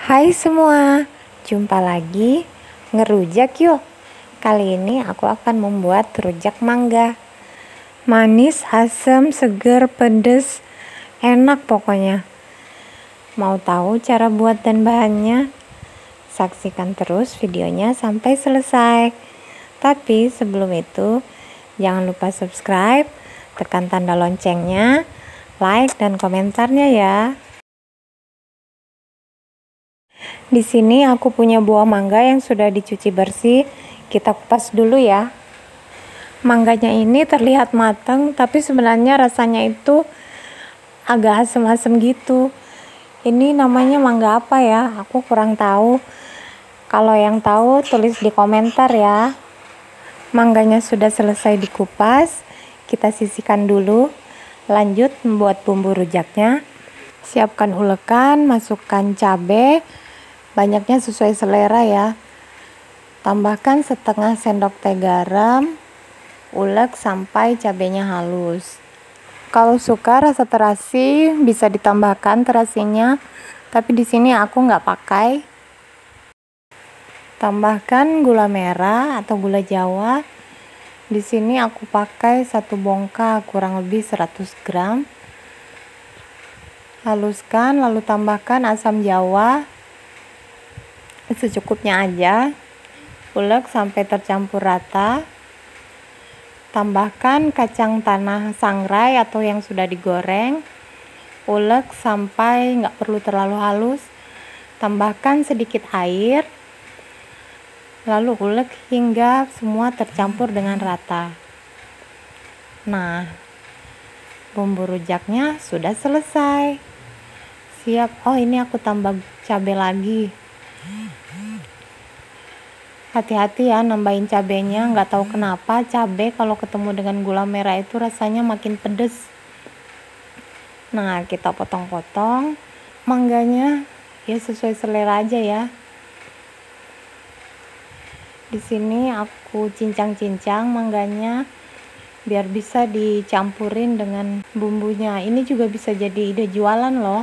Hai semua, jumpa lagi ngerujak yuk. Kali ini aku akan membuat rujak mangga. Manis, asam, seger, pedes, enak pokoknya. Mau tahu cara buat dan bahannya? Saksikan terus videonya sampai selesai. Tapi sebelum itu, jangan lupa subscribe, tekan tanda loncengnya, like dan komentarnya ya. Di sini aku punya buah mangga yang sudah dicuci bersih. Kita kupas dulu ya. Mangganya ini terlihat matang, tapi sebenarnya rasanya itu agak asam-asam gitu. Ini namanya mangga apa ya? Aku kurang tahu. Kalau yang tahu tulis di komentar ya. Mangganya sudah selesai dikupas. Kita sisihkan dulu. Lanjut membuat bumbu rujaknya. Siapkan ulekan, masukkan cabai. Banyaknya sesuai selera ya. Tambahkan setengah sendok teh garam, ulek sampai cabenya halus. Kalau suka rasa terasi bisa ditambahkan terasinya, tapi di sini aku nggak pakai. Tambahkan gula merah atau gula Jawa. Di sini aku pakai 1 bongkah kurang lebih 100 gram. Haluskan lalu tambahkan asam jawa secukupnya aja, ulek sampai tercampur rata. Tambahkan kacang tanah sangrai atau yang sudah digoreng, ulek sampai nggak perlu terlalu halus. Tambahkan sedikit air, lalu ulek hingga semua tercampur dengan rata. Nah, bumbu rujaknya sudah selesai, siap. Oh, ini aku tambah cabai lagi. Hati-hati ya nambahin cabenya, nggak tahu kenapa cabai kalau ketemu dengan gula merah itu rasanya makin pedes. Nah, kita potong-potong mangganya ya sesuai selera aja ya. Di sini aku cincang-cincang mangganya biar bisa dicampurin dengan bumbunya. Ini juga bisa jadi ide jualan loh.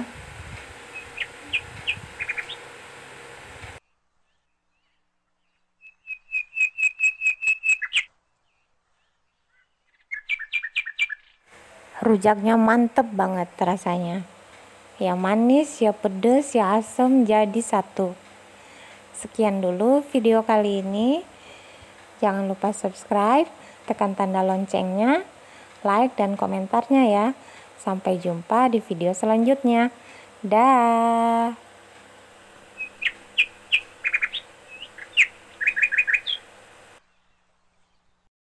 Rujaknya mantep banget rasanya, ya manis, ya pedes, ya asam, jadi satu. Sekian dulu video kali ini. Jangan lupa subscribe, tekan tanda loncengnya, like dan komentarnya ya. Sampai jumpa di video selanjutnya. Dah.